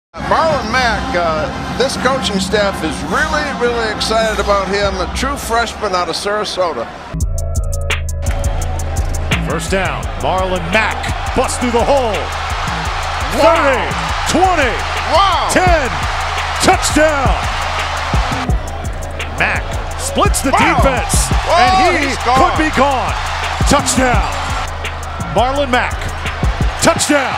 Marlon Mack, this coaching staff is really excited about him, a true freshman out of Sarasota. First down, Marlon Mack busts through the hole. Wow. 30, 20, wow. 10, touchdown. Mack splits the defense, and he could be gone. Touchdown. Marlon Mack, touchdown.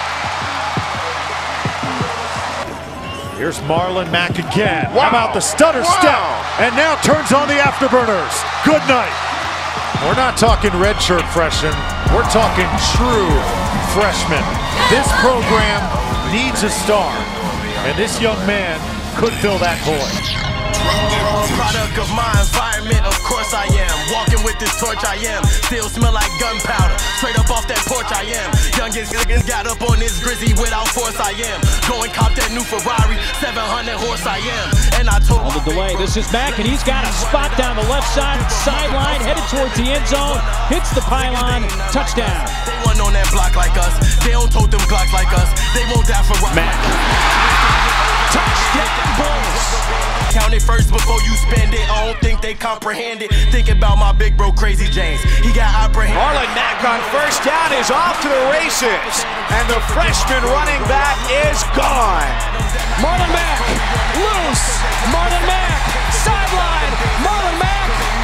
Here's Marlon Mack again. How about the stutter step? And now turns on the afterburners. Good night. We're not talking redshirt freshmen. We're talking true freshmen. This program needs a star, and this young man could fill that void. Product of my environment, of course I am. Walking with this torch I am. Still smell like gunpowder. Straight up off that porch I am. Youngest got up on this grizzly without force I am. Go and cop that new Ferrari, 700 horse I am. And I told on the delay, this is Mack, and he's got a spot down the left sideline, headed towards the end zone, hits the pylon, touchdown. They want on that block like us. They don't tote them Glocks like us. They won't die for Mack. Touchdown Bulls. Count it first before you spend it. I don't think they comprehend it. Think about my big bro Crazy James. He got apprehended. Marlon Mack on first down is off to the races, and the freshman running back is gone. Marlon Mack loose. Marlon Mack sideline. Marlon Mack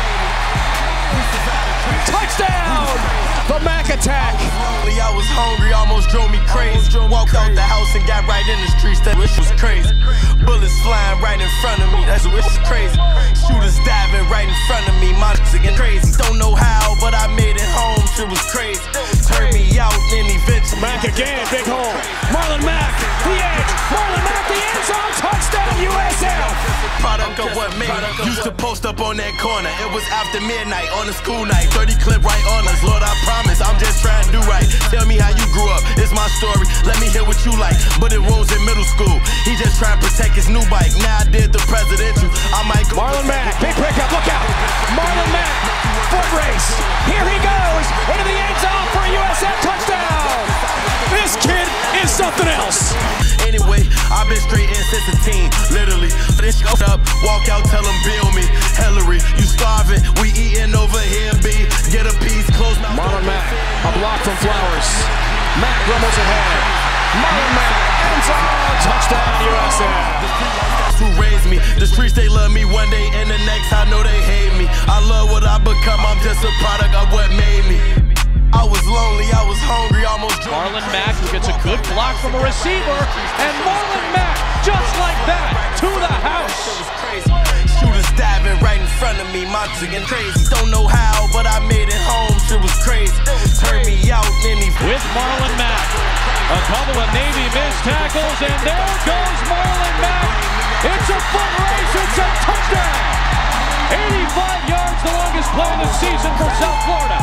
touchdown. The Mack Attack. I was hungry, almost drove me crazy. Walked out the house and got right in the streets. That wish was crazy. Bullets flying right in front of me. That's wish was crazy. Shooters diving right in front of me. My shit getting crazy. Don't know how, but I made it home. Shit was crazy. Turned me out and eventually. Mack again, big hole. Marlon Mack, the edge. Marlon Mack, the end zone. Touchdown, USF. Product of what made me. Used to post up on that corner. It was after midnight on a school night. 30 clip right on us. Lord, I promise I'm just trying to do right. Tell me how you grew up. It's my story. Let me hear what you like. But it rose in middle school. He just trying to protect his new bike. Now I did the presidential. I might go. Marlon Mack, big pickup. Look out. Marlon Mack, foot race. Here he goes into the end zone for a USF touchdown. This kid is something else. Anyway, I've been straight in since a teen, literally. This up, walk out, tell them bill me. Hillary, you starving, we eating over here, B. Get a piece, close my. Marlon Mack, a block from Flowers. Mack rumbles ahead. Marlon Mack, end zone, touchdown, USF. Who raised me? The streets, they love me one day, and the next I know they hate me. I love what I become, I'm just a product of what made me. I was lonely, I was hungry, almost drunk. Marlon Mack, who gets a good block from a receiver, and Marlon Mack, just like that, to the house. It was crazy. Shooters diving right in front of me, my getting crazy. Don't know how, but I made it home. Shit was crazy. Turned me out, and he with Marlon Mack, a couple of Navy missed tackles, and there goes Marlon Mack. It's a foot race, it's a touchdown. 85 yards, the longest play of the season for South Florida.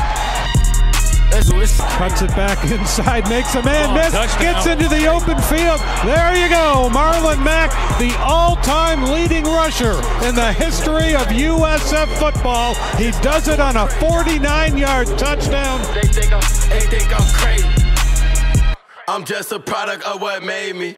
Cuts it back inside, makes a man miss, gets into the open field. There you go, Marlon Mack, the all-time leading rusher in the history of USF football. He does it on a 49-yard touchdown. They think I'm crazy. I'm just a product of what made me.